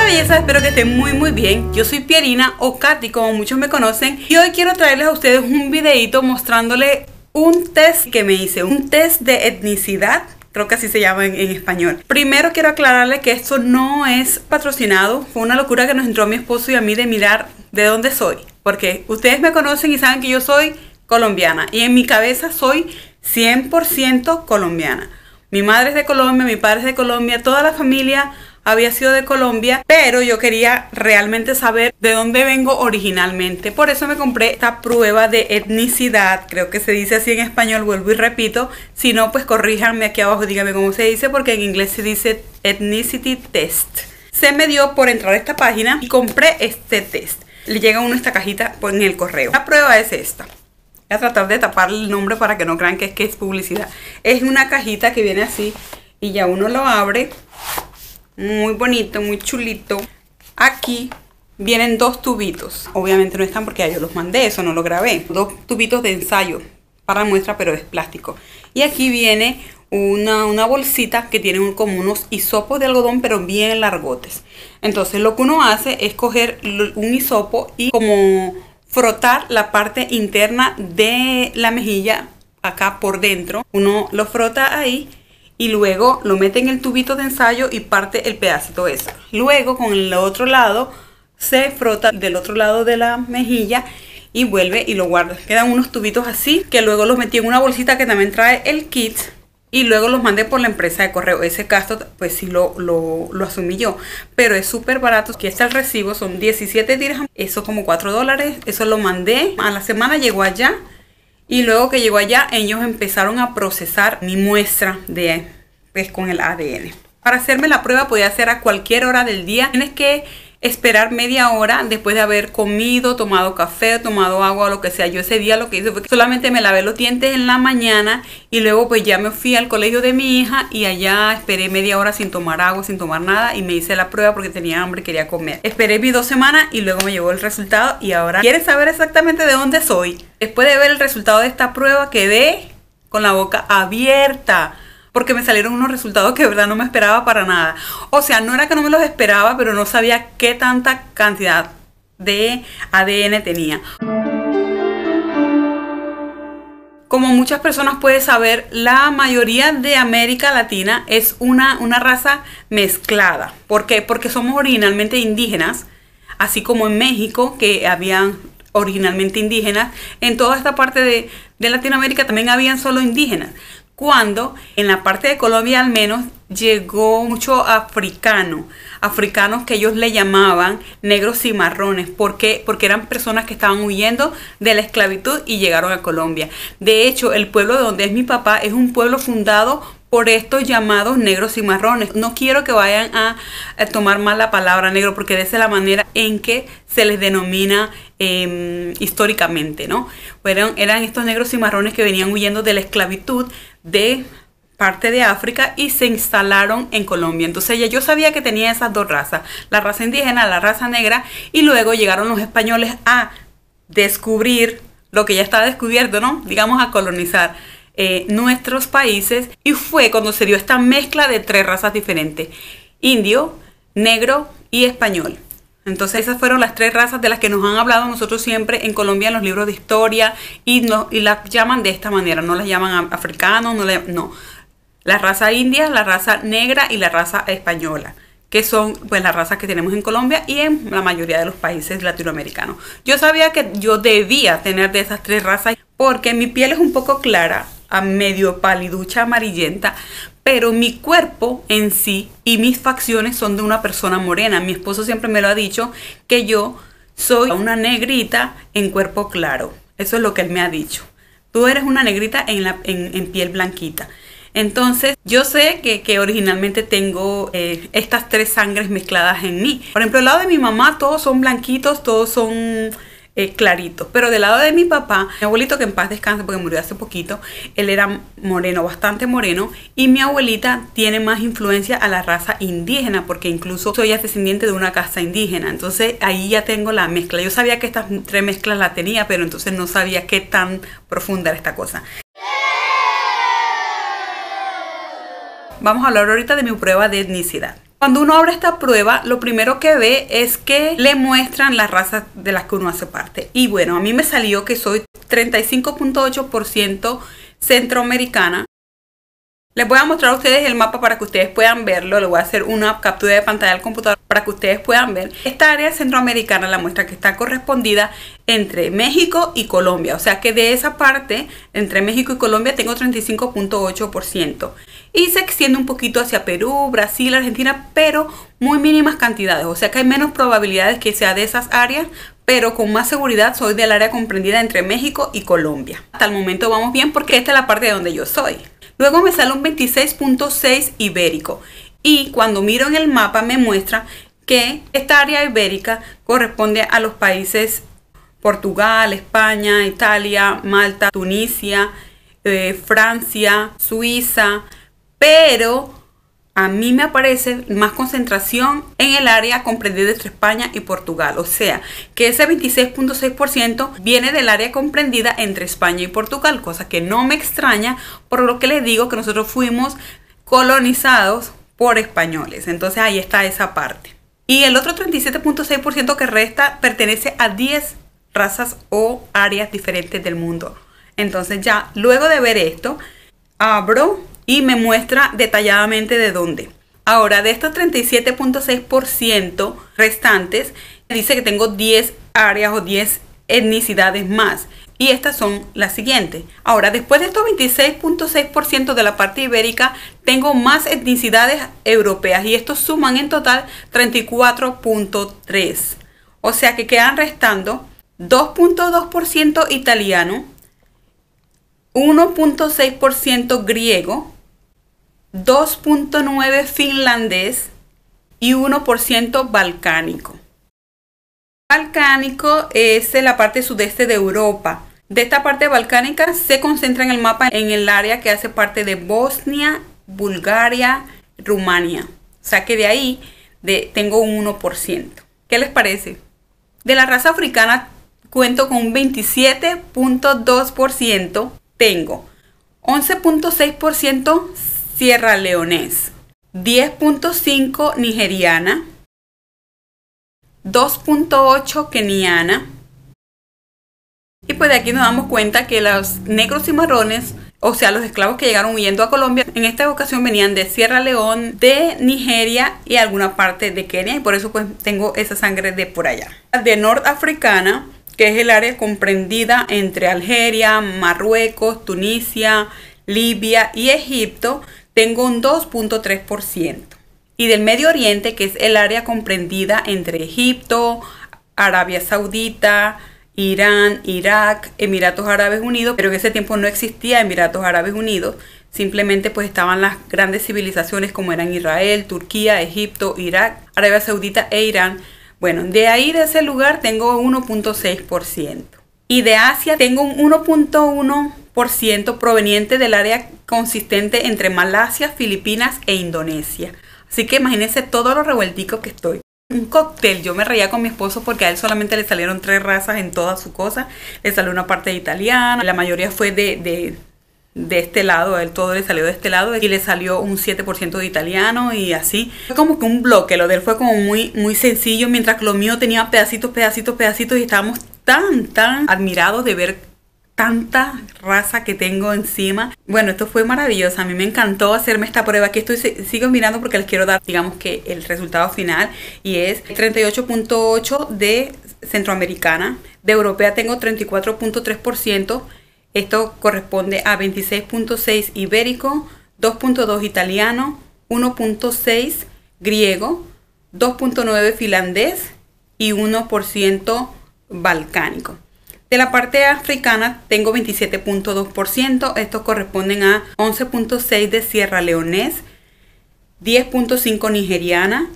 belleza, espero que estén muy bien. Yo soy Pierina o Katy, como muchos me conocen, y hoy quiero traerles a ustedes un videito mostrándole un test que me hice, un test de etnicidad. Creo que así se llama en español. Primero quiero aclararle que esto no es patrocinado. Fue una locura que nos entró a mi esposo y a mí de mirar de dónde soy. Porque ustedes me conocen y saben que yo soy colombiana. Y en mi cabeza soy 100% colombiana. Mi madre es de Colombia, mi padre es de Colombia, toda la familia había sido de Colombia, pero yo quería realmente saber de dónde vengo originalmente. Por eso me compré esta prueba de etnicidad, creo que se dice así en español, vuelvo y repito. Si no, pues corríjanme aquí abajo, díganme cómo se dice, porque en inglés se dice Ethnicity Test. Se me dio por entrar a esta página y compré este test. Le llega a uno esta cajita en el correo. La prueba es esta. Voy a tratar de tapar el nombre para que no crean que es publicidad. Es una cajita que viene así y ya uno lo abre. Muy bonito, muy chulito. Aquí vienen dos tubitos. Obviamente no están porque ya yo los mandé, eso no lo grabé. Dos tubitos de ensayo para muestra, pero es plástico. Y aquí viene una bolsita que tiene como unos hisopos de algodón, pero bien largotes. Entonces lo que uno hace es coger un hisopo y como frotar la parte interna de la mejilla, acá por dentro. Uno lo frota ahí y luego lo mete en el tubito de ensayo y parte el pedacito ese. Luego con el otro lado se frota del otro lado de la mejilla y vuelve y lo guarda. Quedan unos tubitos así que luego los metí en una bolsita que también trae el kit y luego los mandé por la empresa de correo. Ese gasto pues sí lo asumí yo, pero es súper barato. Aquí está el recibo, son 17 dirhams, eso como $4. Eso lo mandé, a la semana llegó allá. Y luego que llegó allá, ellos empezaron a procesar mi muestra de, pues, con el ADN. Para hacerme la prueba podía hacer a cualquier hora del día. Tienes que esperar media hora después de haber comido, tomado café, tomado agua o lo que sea. Yo ese día lo que hice fue que solamente me lavé los dientes en la mañana y luego pues ya me fui al colegio de mi hija y allá esperé media hora sin tomar agua, sin tomar nada y me hice la prueba porque tenía hambre y quería comer. Esperé mis 2 semanas y luego me llegó el resultado y ahora ¿quieres saber exactamente de dónde soy? Después de ver el resultado de esta prueba quedé con la boca abierta, porque me salieron unos resultados que de verdad no me esperaba para nada. O sea, no era que no me los esperaba, pero no sabía qué tanta cantidad de ADN tenía. Como muchas personas pueden saber, la mayoría de América Latina es una raza mezclada. ¿Por qué? Porque somos originalmente indígenas, así como en México, que habían originalmente indígenas. En toda esta parte de Latinoamérica también habían solo indígenas. Cuando en la parte de Colombia al menos llegó mucho africanos que ellos le llamaban negros cimarrones. ¿Por qué? Porque eran personas que estaban huyendo de la esclavitud y llegaron a Colombia. De hecho, el pueblo de donde es mi papá es un pueblo fundado por estos llamados negros cimarrones. No quiero que vayan a tomar mal la palabra negro, porque esa es la manera en que se les denomina históricamente, ¿no? Eran estos negros cimarrones que venían huyendo de la esclavitud de parte de África y se instalaron en Colombia. Entonces ya yo sabía que tenía esas dos razas, la raza indígena, la raza negra, y luego llegaron los españoles a descubrir lo que ya estaba descubierto, ¿no? Digamos, a colonizar nuestros países, y fue cuando se dio esta mezcla de 3 razas diferentes: indio, negro y español. Entonces esas fueron las 3 razas de las que nos han hablado nosotros siempre en Colombia en los libros de historia, y las llaman de esta manera, no las llaman africanos, no. La raza india, la raza negra y la raza española, que son pues las razas que tenemos en Colombia y en la mayoría de los países latinoamericanos. Yo sabía que yo debía tener de esas 3 razas porque mi piel es un poco clara, a medio paliducha, amarillenta, pero mi cuerpo en sí y mis facciones son de una persona morena. Mi esposo siempre me lo ha dicho, que yo soy una negrita en cuerpo claro. Eso es lo que él me ha dicho. Tú eres una negrita en piel blanquita. Entonces yo sé que originalmente tengo estas 3 sangres mezcladas en mí. Por ejemplo, del lado de mi mamá todos son blanquitos, todos son claritos. Pero del lado de mi papá, mi abuelito, que en paz descanse porque murió hace poquito, él era moreno, bastante moreno. Y mi abuelita tiene más influencia a la raza indígena, porque incluso soy descendiente de una casta indígena. Entonces ahí ya tengo la mezcla. Yo sabía que estas 3 mezclas la tenía, pero entonces no sabía qué tan profunda era esta cosa. Vamos a hablar ahorita de mi prueba de etnicidad. Cuando uno abre esta prueba, lo primero que ve es que le muestran las razas de las que uno hace parte. Y bueno, a mí me salió que soy 35.8% centroamericana. Les voy a mostrar a ustedes el mapa para que ustedes puedan verlo. Les voy a hacer una captura de pantalla al computador para que ustedes puedan ver. Esta área centroamericana la muestra que está correspondida entre México y Colombia. O sea que de esa parte, entre México y Colombia, tengo 35.8%. Y se extiende un poquito hacia Perú, Brasil, Argentina, pero muy mínimas cantidades. O sea que hay menos probabilidades que sea de esas áreas, pero con más seguridad soy del área comprendida entre México y Colombia. Hasta el momento vamos bien porque esta es la parte de donde yo soy. Luego me sale un 26.6 ibérico y cuando miro en el mapa me muestra que esta área ibérica corresponde a los países Portugal, España, Italia, Malta, Tunisia, Francia, Suiza, pero a mí me aparece más concentración en el área comprendida entre España y Portugal. O sea, que ese 26.6% viene del área comprendida entre España y Portugal, cosa que no me extraña, por lo que les digo que nosotros fuimos colonizados por españoles. Entonces ahí está esa parte. Y el otro 37.6% que resta pertenece a 10 razas o áreas diferentes del mundo. Entonces ya luego de ver esto, abro y me muestra detalladamente de dónde. Ahora, de estos 37.6% restantes, dice que tengo 10 áreas o 10 etnicidades más. Y estas son las siguientes. Ahora, después de estos 26.6% de la parte ibérica, tengo más etnicidades europeas. Y estos suman en total 34.3%. O sea que quedan restando 2.2% italiano, 1.6% griego, 2.9% finlandés y 1% balcánico. Balcánico es la parte sudeste de Europa. De esta parte balcánica se concentra en el mapa en el área que hace parte de Bosnia, Bulgaria, Rumania. O sea que de ahí tengo un 1%. ¿Qué les parece? De la raza africana cuento con un 27.2%. Tengo 11.6% sierra leonés, 10.5% nigeriana, 2.8% keniana. Y pues de aquí nos damos cuenta que los negros y marrones, o sea los esclavos que llegaron huyendo a Colombia, en esta ocasión venían de Sierra León, de Nigeria y alguna parte de Kenia. Y por eso pues tengo esa sangre de por allá. De nordafricana, que es el área comprendida entre Algeria, Marruecos, Tunisia, Libia y Egipto, tengo un 2.3%. Y del Medio Oriente, que es el área comprendida entre Egipto, Arabia Saudita, Irán, Irak, Emiratos Árabes Unidos, pero en ese tiempo no existía Emiratos Árabes Unidos, simplemente pues estaban las grandes civilizaciones como eran Israel, Turquía, Egipto, Irak, Arabia Saudita e Irán. Bueno, de ahí de ese lugar tengo 1.6%. Y de Asia tengo un 1.1% proveniente del área consistente entre Malasia, Filipinas e Indonesia. Así que imagínense todo lo revueltico que estoy. Un cóctel. Yo me reía con mi esposo porque a él solamente le salieron 3 razas en toda su cosa. Le salió una parte de italiana, la mayoría fue de este lado, a él todo le salió de este lado y le salió un 7% de italiano y así. Fue como que un bloque, lo de él fue como muy sencillo, mientras que lo mío tenía pedacitos y estábamos tan admirados de ver tanta raza que tengo encima. Bueno, esto fue maravilloso. A mí me encantó hacerme esta prueba. Aquí sigo mirando porque les quiero dar, digamos que el resultado final. Y es 38.8% de centroamericana. De europea tengo 34.3%. Esto corresponde a 26.6% ibérico, 2.2% italiano, 1.6% griego, 2.9% finlandés y 1% balcánico. De la parte africana tengo 27.2%. Estos corresponden a 11.6% de sierra leonés, 10.5% nigeriana,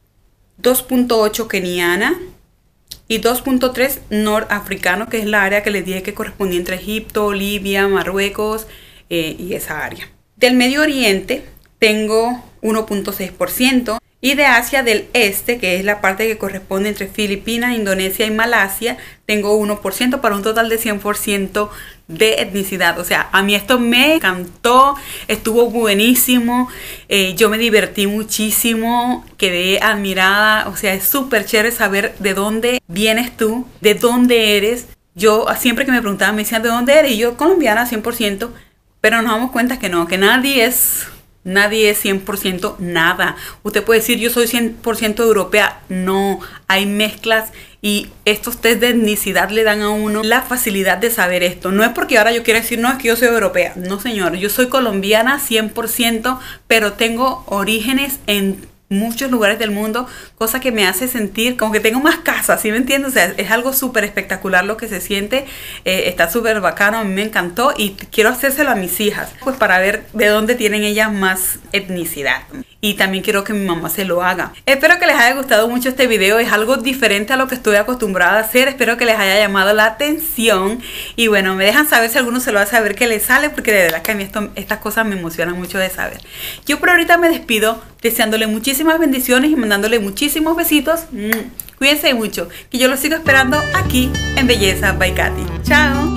2.8% keniana y 2.3% nordafricano, que es la área que les dije que correspondía entre Egipto, Libia, Marruecos y esa área. Del Medio Oriente tengo 1.6%. Y de Asia del Este, que es la parte que corresponde entre Filipinas, Indonesia y Malasia, tengo 1% para un total de 100% de etnicidad. O sea, a mí esto me encantó, estuvo buenísimo, yo me divertí muchísimo, quedé admirada. O sea, es súper chévere saber de dónde vienes tú, de dónde eres. Yo siempre que me preguntaban, me decían, ¿de dónde eres? Y yo, colombiana 100%, pero nos damos cuenta que no, que nadie es 100% nada. Usted puede decir, yo soy 100% europea. No, hay mezclas y estos test de etnicidad le dan a uno la facilidad de saber esto. No es porque ahora yo quiera decir, no, es que yo soy europea. No, señor, yo soy colombiana 100%, pero tengo orígenes en muchos lugares del mundo, cosa que me hace sentir como que tengo más casa, ¿sí me entiendes? O sea, es algo súper espectacular lo que se siente, está súper bacano, a mí me encantó y quiero hacérselo a mis hijas, pues para ver de dónde tienen ellas más etnicidad. Y también quiero que mi mamá se lo haga. Espero que les haya gustado mucho este video. Es algo diferente a lo que estoy acostumbrada a hacer. Espero que les haya llamado la atención. Y bueno, me dejan saber si alguno se lo hace, a ver qué les sale, porque de verdad que a mí estas cosas me emocionan mucho de saber. Yo por ahorita me despido deseándole muchísimas bendiciones y mandándole muchísimos besitos. Cuídense mucho, que yo los sigo esperando aquí en Belleza by Katy. Chao.